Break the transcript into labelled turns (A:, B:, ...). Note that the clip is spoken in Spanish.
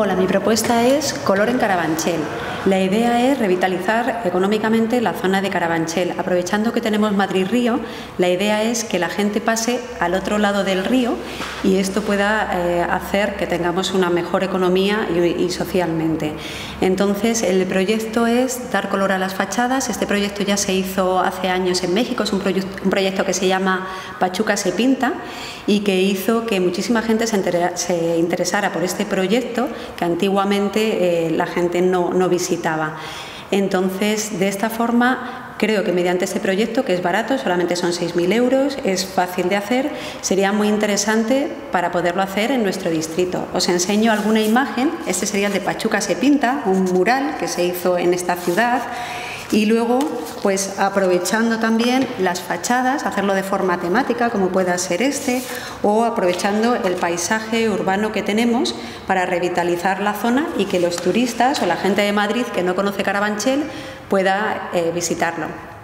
A: Hola, mi propuesta es Color en Carabanchel. La idea es revitalizar económicamente la zona de Carabanchel. Aprovechando que tenemos Madrid-Río, la idea es que la gente pase al otro lado del río y esto pueda hacer que tengamos una mejor economía y socialmente. Entonces, el proyecto es dar color a las fachadas. Este proyecto ya se hizo hace años en México, es un proyecto que se llama Pachuca se pinta y que hizo que muchísima gente se interesara por este proyecto que antiguamente la gente no visitaba. Entonces, de esta forma, creo que mediante este proyecto, que es barato, solamente son 6.000 euros, es fácil de hacer, sería muy interesante para poderlo hacer en nuestro distrito. Os enseño alguna imagen. Este sería el de Pachuca se pinta, un mural que se hizo en esta ciudad. Y luego, pues aprovechando también las fachadas, hacerlo de forma temática, como pueda ser este, o aprovechando el paisaje urbano que tenemos para revitalizar la zona y que los turistas o la gente de Madrid que no conoce Carabanchel pueda visitarlo.